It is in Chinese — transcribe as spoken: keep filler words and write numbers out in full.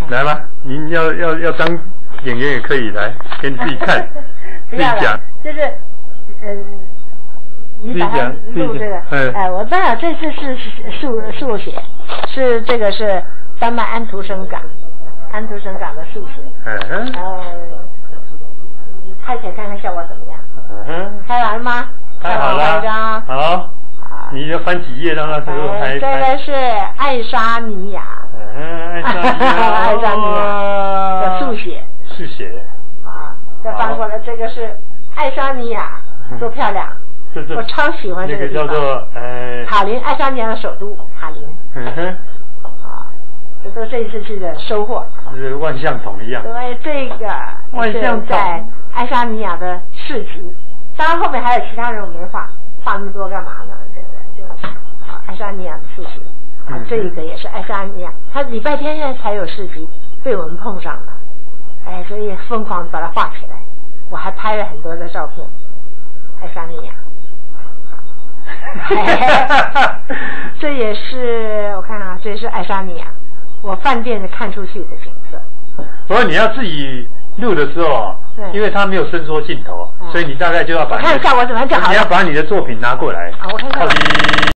来吧，您要要要当演员也可以来，给你自己看，自己讲。 就是嗯。你把它录这个，哎，我当然这次是速速写，是这个是丹麦安徒生港，安徒生港的速写。嗯哼。呃，你拍起来看看效果怎么样？嗯哼。拍完了吗？ 拍好了。 拍一张。 好。你要翻几页让他最后拍？ 这个是爱沙尼亚。 嗯，爱沙尼亚。 爱沙尼亚的速写。 速写。 啊，再翻过来，这个是爱沙尼亚，多漂亮。我超喜欢这个地方。 那个叫做呃塔林，爱沙尼亚的首都塔林。嗯哼。啊，这都这一次去的收获。 是万象筒一样。 对，这个万象筒在爱沙尼亚的市集，当然后面还有其他人我没画，画那么多干嘛呢？这个就啊，爱沙尼亚的市集。啊，这一个也是爱沙尼亚，它礼拜天才有市集，被我们碰上了，哎，所以疯狂把它画起来。我还拍了很多的照片，爱沙尼亚。这也是我看啊，这也是爱沙尼亚，我饭店看出去的景色。 不过你要自己录的时候，因为它没有伸缩镜头，嗯、所以你大概就要把我看效果怎么样就好了。 你要把你的作品拿过来。 啊，我看看。